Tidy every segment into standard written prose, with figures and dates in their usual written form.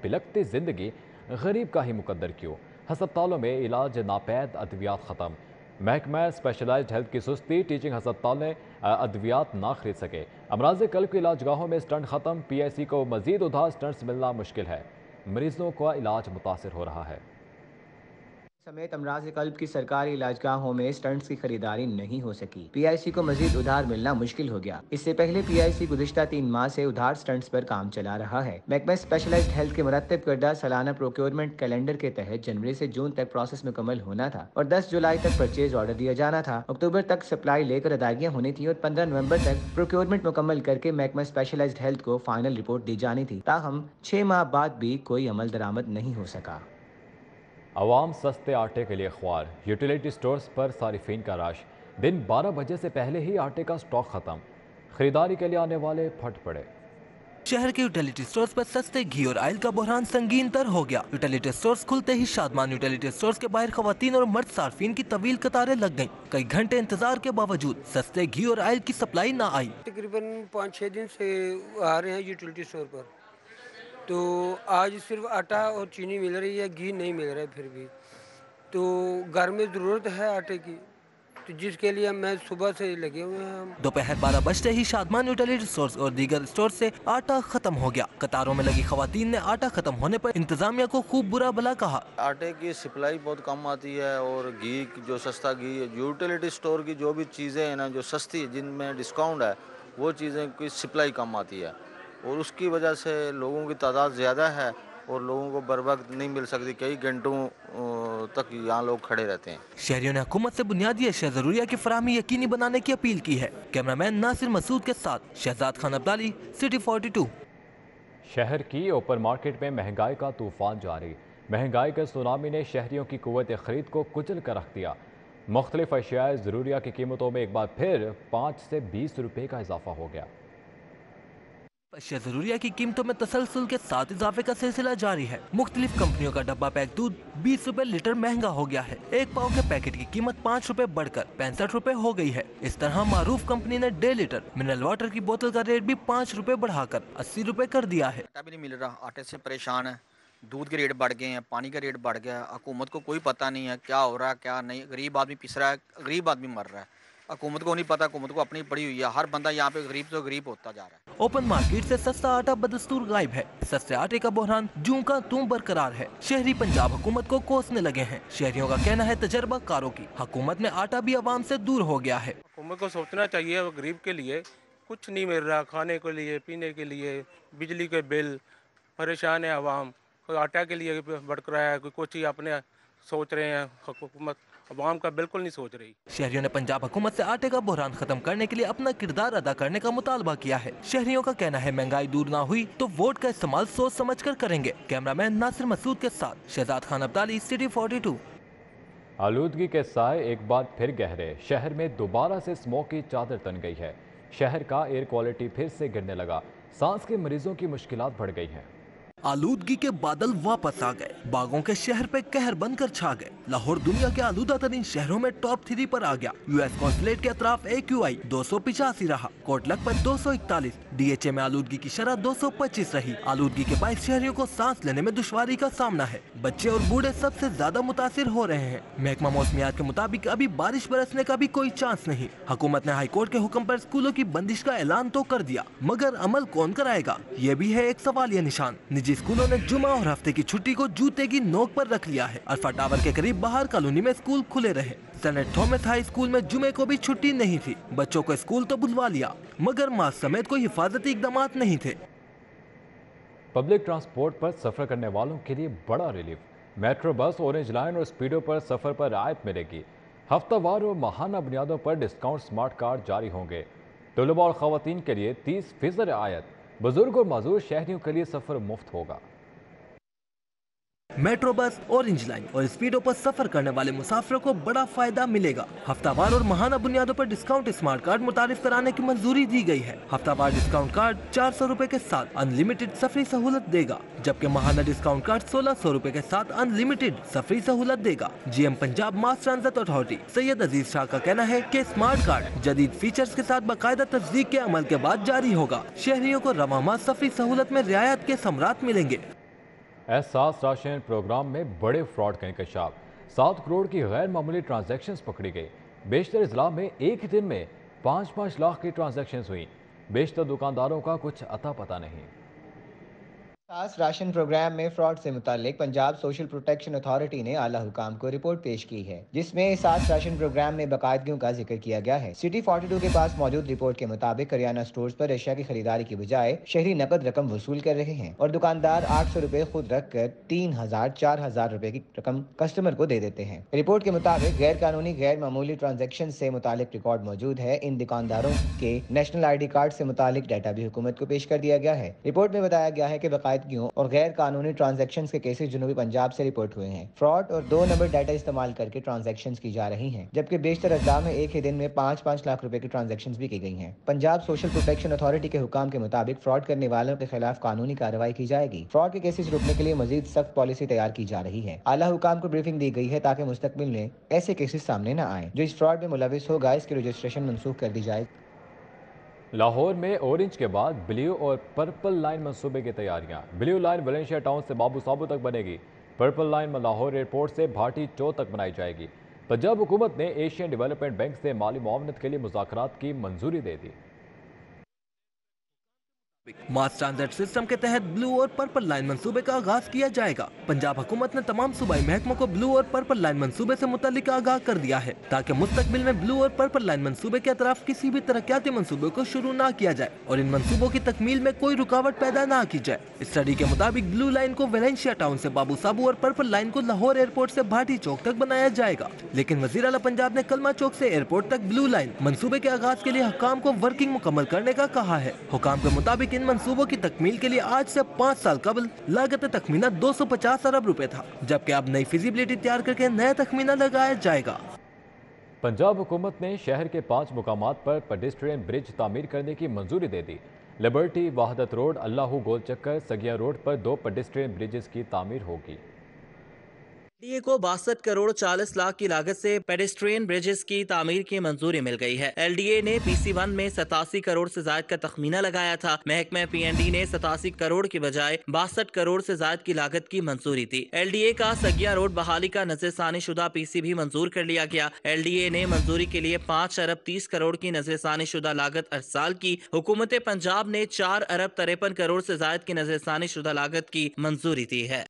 बिलखती जिंदगी गरीब का ही मुकद्दर क्यों। हस्पतालों में इलाज नापैद, अद्वियात ख़त्म। महकमा स्पेशलाइज्ड हेल्थ की सुस्ती, टीचिंग हस्पताल ने अद्वियात ना खरीद सके। अमराज कल्ब की इलाजगाहों में स्टंट ख़त्म। PIC को मजीद उधार स्टंट्स मिलना मुश्किल है। मरीजों का इलाज मुतासर हो रहा है। समेत अमराज कल्ब की सरकारी इलाजगाहों में स्टंट्स की खरीदारी नहीं हो सकी। PIC को मजीद उधार मिलना मुश्किल हो गया। इससे पहले PIC गुज़िश्ता 3 माह से उधार स्टंट्स पर काम चला रहा है। महकमा स्पेशलाइज्ड हेल्थ के मुरत्तब करदा सालाना प्रोक्योरमेंट कैलेंडर के तहत जनवरी से जून तक प्रोसेस मुकम्मल होना था और 10 जुलाई तक परचेज ऑर्डर दिया जाना था। अक्टूबर तक सप्लाई लेकर अदायगियाँ होनी थी और 15 नवंबर तक प्रोक्योरमेंट मुकम्मल करके महकमा स्पेशलाइज्ड हेल्थ को फाइनल रिपोर्ट दी जानी थी। ताहम 6 माह बाद भी कोई अमल दरामद नहीं हो सका। अवाम सस्ते आटे के लिए ख्वार। यूटिलिटी स्टोर्स पर सारिफीन का रश। दिन 12 बजे से पहले ही आटे का स्टॉक खत्म। खरीदारी के लिए आने वाले फट पड़े। शहर के यूटिलिटी स्टोर्स पर सस्ते घी और आयल का बहरान संगीन तर हो गया। यूटिलिटी स्टोर्स खुलते ही शादमान यूटिलिटी स्टोर्स के बाहर खवातीन और मर्द सार्फिन की तवील कतारें लग गईं। कई घंटे इंतजार के बावजूद सस्ते घी और आयल की सप्लाई ना आई। तकरीबन 5-6 दिन से आ रहे हैं यूटिलिटी स्टोर पर, तो आज सिर्फ आटा और चीनी मिल रही है, घी नहीं मिल रहा है। फिर भी तो घर में ज़रूरत है आटे की, तो जिसके लिए मैं सुबह से लगे हुए हैं हम। दोपहर 12 बजते ही शादमान यूटिलिटी स्टोर्स और दीगर स्टोर से आटा खत्म हो गया। कतारों में लगी खवातीन ने आटा खत्म होने पर इंतजामिया को खूब बुरा भला कहा। आटे की सप्लाई बहुत कम आती है और घी जो सस्ता घी है, यूटिलिटी स्टोर की जो भी चीज़ें हैं ना जो सस्ती जिनमें डिस्काउंट है, वो चीज़ें की सप्लाई कम आती है और उसकी वजह से लोगों की तादाद ज़्यादा है और लोगों को बर वक्त नहीं मिल सकती। कई घंटों तक यहाँ लोग खड़े रहते हैं। शहरियों ने हुकूमत से बुनियादी अशिया ज़रूरिया की फराहमी यकीनी बनाने की अपील की है। कैमरामैन नासिर मसूद के साथ शहजाद खान अब्दाली, सिटी 42। शहर की ओपन मार्केट में महंगाई का तूफान जारी। महंगाई के सुनामी ने शहरियों की कुव्वत खरीद को कुचल कर रख दिया। मुख्तलिफ अशिया ज़रूरिया की कीमतों में एक बार फिर 5 से 20 रुपये का इजाफा हो गया। अशिया ज़रूरिया की कीमतों में तसलसल के साथ इजाफे का सिलसिला जारी है। मुख्तलिफ कंपनियों का डब्बा पैक दूध 20 रुपए लीटर महंगा हो गया है। एक पाव के पैकेट की कीमत 5 रुपए बढ़कर 65 रुपए हो गई है। इस तरह मारूफ कंपनी ने 1.5 लीटर मिनरल वाटर की बोतल का रेट भी 5 रुपए बढ़ाकर 80 रुपए कर दिया है। आटा भी नहीं मिल रहा, आटे से परेशान है। दूध के रेट बढ़ गए हैं, पानी का रेट बढ़ गया है। हुकूमत को कोई पता नहीं है क्या हो रहा है क्या नहीं। गरीब आदमी पिस रहा है, गरीब आदमी मर रहा है। हुकूमत को नहीं पता, हुकूमत को अपनी पड़ी हुई है। हर बंदा यहाँ पे गरीब तो गरीब होता जा रहा है। ओपन मार्केट से सस्ता आटा बदस्तूर गायब है। सस्ते आटे का बहरान जूं का तूं बरकरार है। शहरी पंजाब हुकूमत को कोसने लगे हैं। शहरियों का कहना है तजर्बा कारों की हुकूमत में आटा भी आवाम से दूर हो गया है। हुकूमत को सोचना चाहिए, गरीब के लिए कुछ नहीं मिल रहा, खाने के लिए, पीने के लिए, बिजली के बिल, परेशान है आवाम। कोई आटा के लिए भड़क रहा है, कोई कुछ ही अपने सोच रहे हैं। हुकूमत अवाम का बिल्कुल नहीं सोच रही। शहरियों ने पंजाब हुकूमत से आटे का बहरान खत्म करने के लिए अपना किरदार अदा करने का मुतालबा किया है। शहरियों का कहना है महंगाई दूर ना हुई तो वोट का इस्तेमाल सोच समझ कर करेंगे। कैमरामैन नासिर मसूद के साथ शहजाद खान अब्दाली, सिटी 42। आलूदगी के साए एक बार फिर गहरे। शहर में दोबारा से स्मोक की चादर तन गई है। शहर का एयर क्वालिटी फिर से गिरने लगा। सांस के मरीजों की मुश्किलात बढ़ गई हैं। आलूदगी के बादल वापस आ गए। बागों के शहर पे कहर बनकर छा गए। लाहौर दुनिया के आलूदा तरीन शहरों में टॉप 3 पर आ गया। US कॉन्सुलेट के अतराफ AQI 285 रहा। कोटलक पर 241। DHA में आलूदगी की शरह 225 रही। आलूदगी के बायस शहरियों को सांस लेने में दुश्वारी का सामना है। बच्चे और बूढ़े सबसे ज्यादा मुतासिर हो रहे हैं। महकमा मौसमियात के मुताबिक अभी बारिश बरसने का भी कोई चांस नहीं। हुकूमत ने हाई कोर्ट के हुक्म पर स्कूलों की बंदिश का ऐलान तो कर दिया, मगर अमल कौन कराएगा, ये भी है एक सवालिया निशान। निजी स्कूलों ने जुमा और हफ्ते की छुट्टी को जूते की नोक पर रख लिया है। अल्फा टावर के करीब बाहर कॉलोनी में स्कूल खुले रहे। सेनेट थॉमस हाई स्कूल में जुमे को भी छुट्टी नहीं थी। बच्चों को स्कूल तो बुलवा लिया, मगर मास्क समेत कोई हिफाजती इकदाम नहीं थे। पब्लिक ट्रांसपोर्ट पर सफर करने वालों के लिए बड़ा relief. Metro bus, orange line और स्पीडो पर सफर पर रियायत मिलेगी। हफ्तावार और माहाना बुनियादों पर डिस्काउंट स्मार्ट कार्ड जारी होंगे। तलबा और खवातीन के लिए 30% रियायत। बुजुर्ग और माजूर शहरियों के लिए सफर मुफ्त होगा। मेट्रो बस, ऑरेंज लाइन और स्पीडो पर सफर करने वाले मुसाफिरों को बड़ा फायदा मिलेगा। हफ्तावार और माहाना बुनियादों पर डिस्काउंट स्मार्ट कार्ड मुतारिफ कराने की मंजूरी दी गई है। हफ्तावार डिस्काउंट कार्ड 400 रुपए के साथ अनलिमिटेड सफरी सहूलत देगा, जबकि माहाना डिस्काउंट कार्ड 1600 रुपए के साथ अनलिमिटेड सफरी सहूलत देगा। GM Punjab mass transit authority Syed Aziz Shah का कहना है कि स्मार्ट कार्ड जदीद फीचर्स के साथ बाकायदा तस्दीक के अमल के बाद जारी होगा। शहरियों को रवामा सफरी सहूलत में रियायत के समरात मिलेंगे। एहसास राशन प्रोग्राम में बड़े फ्रॉड का इंकशाफ। 7 करोड़ की गैर मामूली ट्रांजैक्शंस पकड़ी गई। बेशतर अजला में एक ही दिन में 5-5 लाख की ट्रांजैक्शंस हुई। बेशतर दुकानदारों का कुछ अता पता नहीं। एहसास राशन प्रोग्राम में फ्रॉड से मुतालिक पंजाब सोशल प्रोटेक्शन अथॉरिटी ने आला हुकाम को रिपोर्ट पेश की है, जिसमें एहसास राशन प्रोग्राम में बाकायदगियों का जिक्र किया गया है। सिटी 42 के पास मौजूद रिपोर्ट के मुताबिक करियाना स्टोर्स पर अशिया की खरीदारी की बजाय शहरी नकद रकम वसूल कर रहे हैं और दुकानदार 800 रुपए खुद रख कर 3,000-4,000 रुपए की रकम कस्टमर को दे देते हैं। रिपोर्ट के मुताबिक गैर कानूनी गैर मामूली ट्रांजेक्शन से मुतालिक रिकॉर्ड मौजूद है। इन दुकानदारों के नेशनल ID कार्ड से मुतालिक डाटा भी हुकूमत को पेश कर दिया गया है। रिपोर्ट में बताया गया है कि और गैर कानूनी ट्रांजैक्शंस के केसेस जनूबी पंजाब से रिपोर्ट हुए हैं। फ्रॉड और 2 नंबर डाटा इस्तेमाल करके ट्रांजैक्शंस की जा रही हैं, जबकि बेशतर अजला में एक ही दिन में 5-5 लाख रुपए की ट्रांजैक्शंस भी की गई हैं। पंजाब सोशल प्रोटेक्शन अथॉरिटी के हुकाम के मुताबिक फ्रॉड करने वालों के खिलाफ कानूनी कार्रवाई की जाएगी। फ्रॉड के केसेस रोकने के लिए मजीद सख्त पॉलिसी तैयार की जा रही है। आला हुकाम को ब्रीफिंग दी गई है ताकि मुस्तकबिल में ऐसे केसेस सामने न आए। जो इस फ्रॉड में मुलविस होगा, इसकी रजिस्ट्रेशन मनसूख कर दी जाए। लाहौर में ऑरेंज के बाद ब्लू और पर्पल लाइन मंसूबे की तैयारियां। ब्लू लाइन वलेंशिया टाउन से बाबू साबू तक बनेगी। पर्पल लाइन लाहौर एयरपोर्ट से भाटी चौक तक बनाई जाएगी। पंजाब हुकूमत ने एशियन डेवलपमेंट बैंक से माली मुआवनत के लिए मुज़ाकरात की मंजूरी दे दी। मास ट्रांजिट सिस्टम के तहत ब्लू और पर्पल लाइन मंसूबे का आगाज किया जाएगा। पंजाब हुकूमत ने तमाम सूबाई महकमों को ब्लू और पर्पल लाइन मंसूबे से मुतालिक आगाह कर दिया है, ताकि मुस्तकबिल में ब्लू और पर्पल लाइन मंसूबे के अतराफ किसी भी तरक्याती मंसूबे को शुरू ना किया जाए और इन मंसूबों की तकमील में कोई रुकावट पैदा ना की जाए। स्टडी के मुताबिक ब्लू लाइन को वेलेंशिया टाउन से बाबू साबू और पर्पल लाइन को लाहौर एयरपोर्ट से भाटी चौक तक बनाया जाएगा। लेकिन वजीर आला पंजाब ने कलमा चौक से एयरपोर्ट तक ब्लू लाइन मंसूबे के आगाज के लिए हुकाम को वर्किंग मुकम्मल करने का कहा है। हुकाम के मुताबिक इन मंसूबों की तकमील के लिए आज से 5 साल कबल लागत तखमीना 250 अरब रुपए था, जबकि अब नई फिजिबिलिटी तैयार करके नया तखमीना लगाया जाएगा। पंजाब हुकूमत ने शहर के 5 मुकामात पर पेडेस्ट्रियन ब्रिज तामीर करने की मंजूरी दे दी। लिबर्टी, वहादत रोड, अल्लाहू गोल चक्कर, सगिया रोड पर 2 पेडेस्ट्रियन ब्रिजेस की तामीर होगी। एलडीए को 62 करोड़ 40 लाख की लागत से पेडेस्ट्रियन ब्रिजेस की तामीर की मंजूरी मिल गई है। एलडीए ने PC1 में 87 करोड़ से ज्यादा का तखमीना लगाया था। महकमा PND ने 87 करोड़ की बजाय 62 करोड़ से ज्यादा की लागत की मंजूरी थी। एलडीए का सगिया रोड बहाली का नजरसानी शुदा PC भी मंजूर कर लिया गया। एलडीए ने मंजूरी के लिए 5 अरब 30 करोड़ की नजरसानी शुदा लागत 8 साल की, हुकूमत पंजाब ने 4 अरब 53 करोड़ से ज्यादा की नजरसानी शुदा लागत की मंजूरी दी है।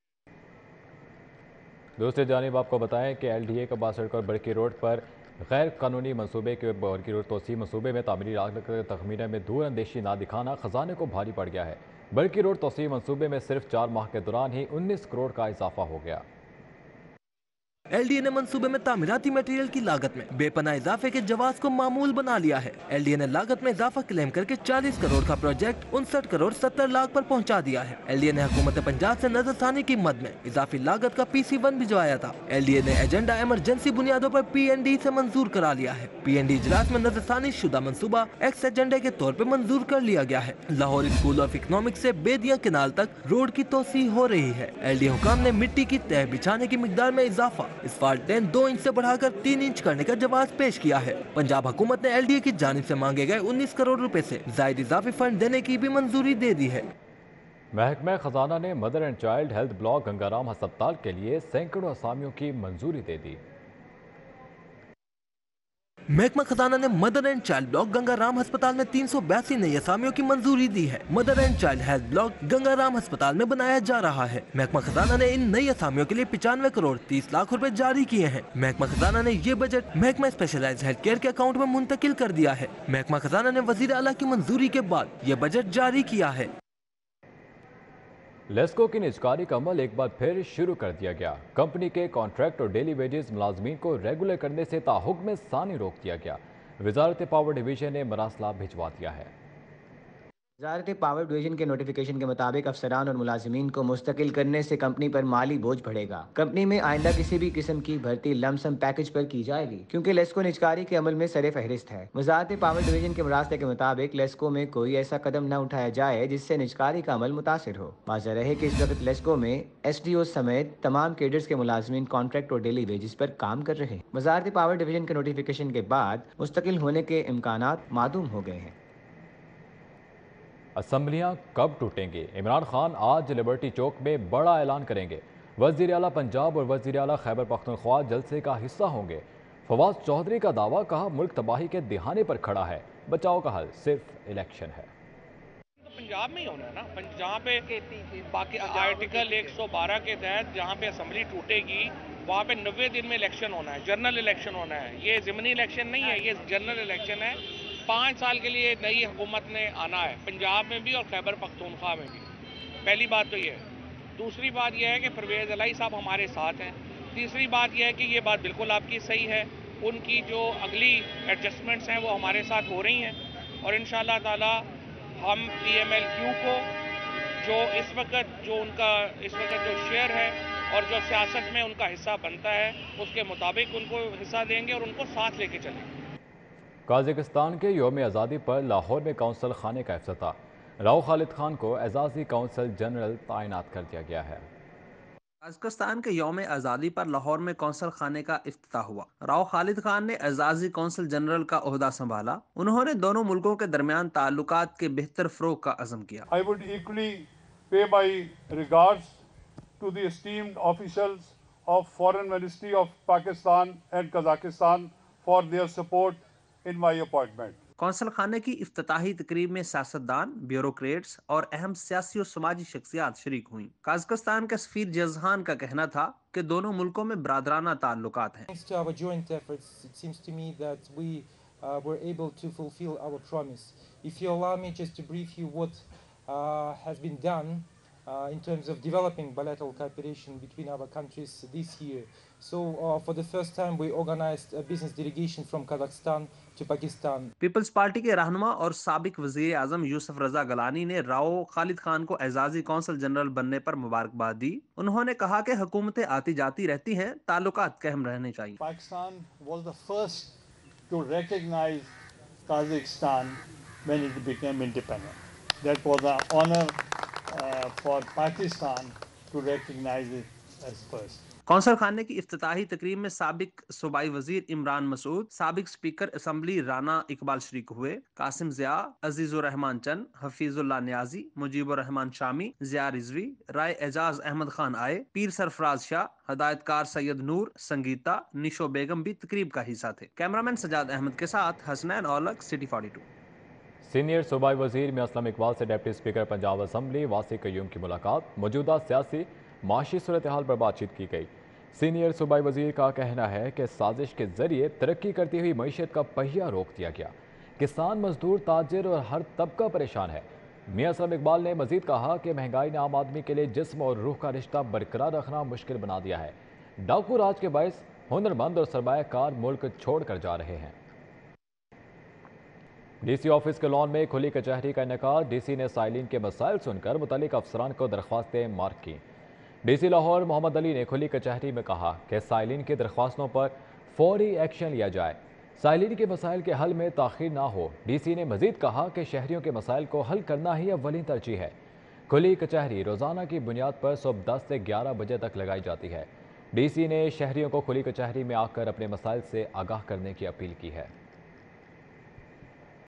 दूसरी जानिब आपको बताएं कि LDA का 62 करोड़ बड़की रोड पर गैर कानूनी मंसूबे के बड़की रोड तोसी मंसूबे में तामीरी लागत तखमीने में दूर अंदेशी ना दिखाना खजाने को भारी पड़ गया है। बड़की रोड तोसी मंसूबे में सिर्फ 4 माह के दौरान ही 19 करोड़ का इजाफा हो गया। एलडीए ने मंसूबे में तामीराती मटेरियल की लागत में बेपनाह इजाफे के जवाब को मामूल बना लिया है। एलडीए ने लागत में इजाफा क्लेम करके 40 करोड़ का प्रोजेक्ट 59 करोड़ 70 लाख पर पहुंचा दिया है। एलडीए ने हुकूमत पंजाब से नजरसानी की मद में इजाफी लागत का PC1 भिजवाया था। एलडीए ने एजेंडा इमरजेंसी बुनियादों पर PND से मंजूर करा लिया है। PND इजलास में नजरसानी शुदा मंसूबा एक्स एजेंडे के तौर पर मंजूर कर लिया गया है। लाहौर स्कूल ऑफ इकोनॉमिक्स से बेदिया केनाल तक रोड की तोसी हो रही है। एलडीए हुकाम ने मिट्टी की तह बिछाने की मिकदार में इजाफा इस्फाल्ट लेन 2 इंच से बढ़ाकर 3 इंच करने का जवाब पेश किया है। पंजाब हुकूमत ने एलडीए की जानिब से मांगे गए 19 करोड़ रुपए से जायद इजाफी फंड देने की भी मंजूरी दे दी है। महकमा खजाना ने mother and child health block Gangaram अस्पताल के लिए सैकड़ों असामियों की मंजूरी दे दी। महकमा खजाना ने mother and child block Gangaram अस्पताल में 382 नई असामियों की मंजूरी दी है। Mother and child health block Gangaram अस्पताल में बनाया जा रहा है। महकमा खजाना ने इन नई असामियों के लिए 95 करोड़ 30 लाख रुपए जारी किए हैं। महकमा खजाना ने ये बजट महकमा स्पेशलाइज्ड हेल्थ केयर के अकाउंट में मुंतकिल कर दिया है। महकमा खजाना ने वजीर आला की मंजूरी के बाद ये बजट जारी किया है। लेस्को की निजकारी का अमल एक बार फिर शुरू कर दिया गया। कंपनी के कॉन्ट्रैक्ट और डेली वेजेस मुलाजमीन को रेगुलर करने से ताहुक्म सानी रोक दिया गया। वजारत पावर डिवीजन ने मरासला भिजवा दिया है। वजारत पावर डिवीजन के नोटिफिकेशन के मुताबिक अफसरान और मुलाजमीन को मुस्तकिल करने से कंपनी पर माली बोझ बढ़ेगा। कंपनी में आइंदा किसी भी किस्म की भर्ती लमसम पैकेज पर की जाएगी, क्योंकि लेस्को निजकारी के अमल में सरे फहरिस्त है। वजारत पावर डिवीजन के मुरासले के मुताबिक लेस्को में कोई ऐसा कदम न उठाया जाए जिससे निजकारी का अमल मुतासिर हो। वाज़ेह रहे कि इस वक्त लेस्को में SDO समेत तमाम केडर्स के मुलाजमीन कॉन्ट्रैक्ट और डेली वेजेस पर काम कर रहे हैं। वजारत पावर डिवीजन के नोटिफिकेशन के बाद मुस्तकिल होने के इम्कानात मादूम हो गए हैं। اسمبلیاں کب ٹوٹیں گی؟ عمران خان آج لبرٹی چوک میں بڑا اعلان کریں گے۔ وزیر اعلیٰ پنجاب اور وزیر اعلیٰ خیبر پختونخوا جلسے کا حصہ ہوں گے۔ فواز چودھری کا دعویٰ، کہا ملک تباہی کے دہانے پر کھڑا ہے، بچاؤ کا حل صرف الیکشن ہے۔ پنجاب میں ہی ہونا ہے نا، جہاں پہ باقی آرٹیکل 112 کے تحت جہاں پہ اسمبلی ٹوٹے گی وہاں پہ 90 دن میں الیکشن ہونا ہے، جنرل الیکشن ہونا ہے۔ یہ ضمنی الیکشن نہیں ہے، یہ جنرل الیکشن ہے۔ 5 سال کے لیے نئی حکومت نے آنا ہے، پنجاب میں بھی اور خیبر پختونخوا میں بھی۔ پہلی بات تو یہ ہے۔ دوسری بات یہ ہے کہ پرویز الہی صاحب ہمارے ساتھ ہیں۔ تیسری بات یہ ہے کہ یہ بات بالکل آپ کی صحیح ہے، ان کی جو اگلی ایڈجسٹمنٹس ہیں وہ ہمارے ساتھ ہو رہی ہیں، اور انشاءاللہ تعالی ہم پی ایم ایل کیو کو جو اس وقت جو شیئر ہے اور جو سیاست میں ان کا حصہ بنتا ہے اس کے مطابق ان کو حصہ دیں گے اور ان کو ساتھ لے کے چلیں گے۔ قازقستان کے یوم آزادی پر لاہور میں کونسل خانے کا افتتاح، راؤ خالد خان کو اعزازی کونسل جنرل تعینات کر دیا گیا ہے۔ قازقستان کے یوم آزادی پر لاہور میں کونسل خانے کا افتتاح ہوا۔ راؤ خالد خان نے اعزازی کونسل جنرل کا عہدہ سنبھالا۔ انہوں نے دونوں ملکوں کے درمیان تعلقات کے بہتر فروغ کا عزم کیا۔ I would equally pay my regards to the esteemed officials of Foreign Ministry of Pakistan and Kazakhstan for their support in my appointment. Council خانے کی افتتاحی تقریب میں سیاستدان، بیوروکریٹس اور اہم سیاسی و سماجی شخصیات شریک ہوئیں۔ قازقستان کے سفیر جزہان کا کہنا تھا کہ دونوں ملکوں میں برادرانہ تعلقات ہیں۔ Thanks to our joint efforts, it seems to me that we were able to fulfill our promise. If you allow me just to brief you what has been done in terms of developing bilateral cooperation between our countries this year. So for the first time we organized a business delegation from Kazakhstan to Pakistan. Peoples Party کے رہنما اور سابق وزیر اعظم یوسف رضا گلانی نے راؤ خالد خان کو اعزازی council general بننے پر مبارکباد دی۔ انہوں نے کہا کہ حکومتیں آتی جاتی رہتی ہیں، تعلقات قائم رہنے چاہیے۔ Pakistan was the first to recognize Kazakhstan when it became independent. That was an honor for Pakistan to recognize it as first. Council خانے کی افتتاحی تقریب میں سابق صوبائی وزیر عمران مسعود، سابق اسپیکر اسمبلی رانا اقبال شریک ہوئے۔ قاسم ضیاء، عزیز الرحمان چند، حفیظ اللہ نیازی، مجیب الرحمان شامی، ضیاء رضوی، رائے اعجاز احمد خان آئے، پیر سرفراز شاہ، ہدایت کار سید نور، سنگیتا، نشو بیگم بھی تقریب کا حصہ تھے۔ کیمرامین سجاد احمد کے ساتھ حسنین اولک، سٹی 42۔ سینئر صوبائی وزیر میں اسلم اقبال سے ڈپٹی اسپیکر پنجاب اسمبلی واسی قیوم کی ملاقات، موجودہ سیاسی معاشی صورتحال پر بات چیت کی گئی۔ سینئر صوبائی وزیر کا کہنا ہے کہ سازش کے ذریعے ترقی کرتی ہوئی معیشت کا پہیہ روک دیا گیا، کسان، مزدور، تاجر اور ہر طبقہ پریشان ہے۔ میاں اسلم اقبال نے مزید کہا کہ مہنگائی نے عام آدمی کے لیے جسم اور روح کا رشتہ برقرار رکھنا مشکل بنا دیا ہے۔ ڈاکو راج کے باعث ہنرمند اور سرمایہ کار ملک چھوڑ کر جا رہے ہیں۔ ڈی سی آفس کے لان میں کھلی کچہری کا انعقاد، ڈی سی نے سائلین کے مسائل سن کر متعلق افسران کو درخواستیں مارک کی۔ ڈی سی لاہور محمد علی نے کھلی کچہری میں کہا کہ سائلین کی درخواستوں پر فوری ایکشن لیا جائے، سائلین کے مسائل کے حل میں تاخیر نہ ہو۔ ڈی سی نے مزید کہا کہ شہریوں کے مسائل کو حل کرنا ہی اولین ترجیح ہے۔ کھلی کچہری روزانہ کی بنیاد پر صبح 10 سے 11 بجے تک لگائی جاتی ہے۔ ڈی سی نے شہریوں کو کھلی کچہری میں آ کر اپنے مسائل سے آگاہ کرنے کی اپیل کی ہے۔